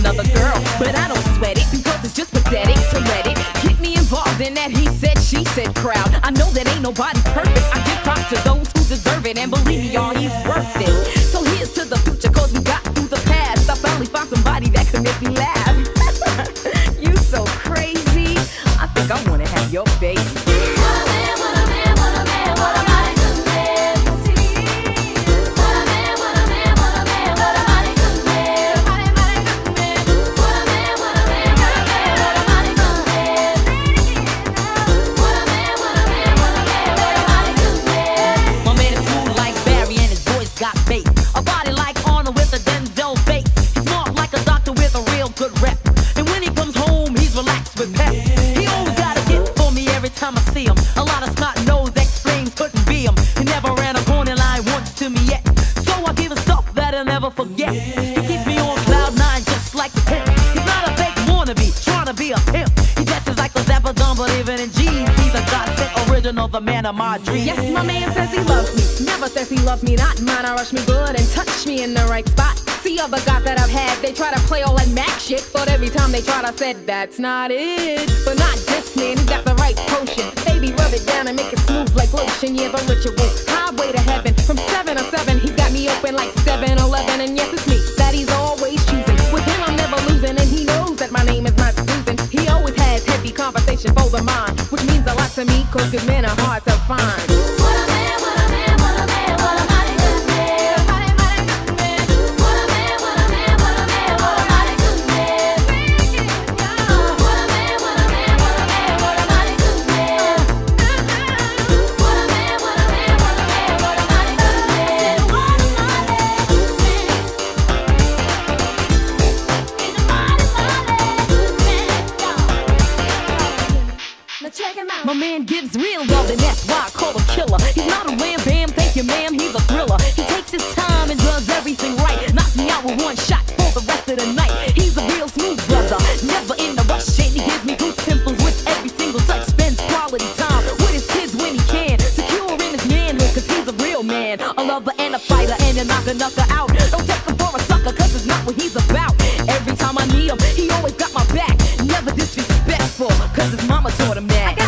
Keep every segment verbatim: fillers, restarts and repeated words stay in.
another girl. But I don't sweat it because it's just pathetic to let it get me involved in that he said, she said crowd. I know that ain't nobody perfect. I give props to those who deserve it, and believe me, y'all, he's worth it. So here's to the future, cause we got through the past. I finally found somebody that could make me laugh. You so crazy. I think I wanna have your baby. Time I see him, a lot of snot nose extremes couldn't be him. He never ran a corner line once to me yet, so I give him stuff that I'll never forget. He keeps me on cloud nine just like the pimp. He's not a fake wannabe, trying to be a pimp. He dresses like a Zappa, don't believe in jeans. He's a godsend original, the man of my dreams. Yes, my man says he loves me, never says he loves me not. Mine, I rush me good and touch me in the right spot. See other guys that I've had, they try to play all that Mac shit, but every time they tried I said that's not it. But not this man, he's got the right potion. Baby, rub it down and make it smooth like lotion. Yeah, the ritual, highway to heaven. From seven to seven, he's got me open like seven eleven. And yes, it's me that he's always choosing. With him I'm never losing, and he knows that my name is not Susan. He always has heavy conversation for the mind, which means a lot to me, cause good men are hard to find. What a man, what a man, what a man, what a mighty good man. My man gives real love, and that's why I call him killer. He's not a wham bam, thank you ma'am, he's a thriller. He takes his time and does everything right. Knocks me out with one shot for the rest of the night. He's a real smooth brother, never in a rush. And he gives me goose pimples with every single touch. Spends quality time with his kids when he can. Secure in his manhood, cause he's a real man. A lover and a fighter and a knocker knocker out. Don't take him for a sucker, cause it's not what he's about. Every time I need him, he always got my back. Never disrespectful, cause his mama taught him that.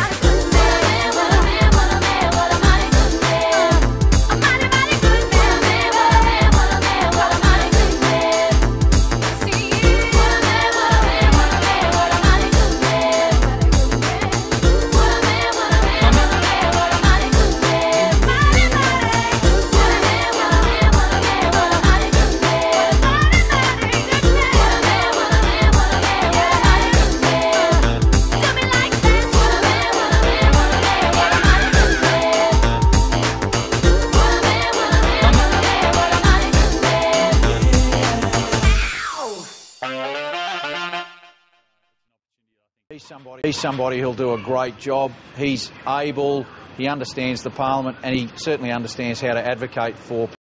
He's somebody, he's somebody who'll do a great job. He's able, he understands the parliament, and he certainly understands how to advocate for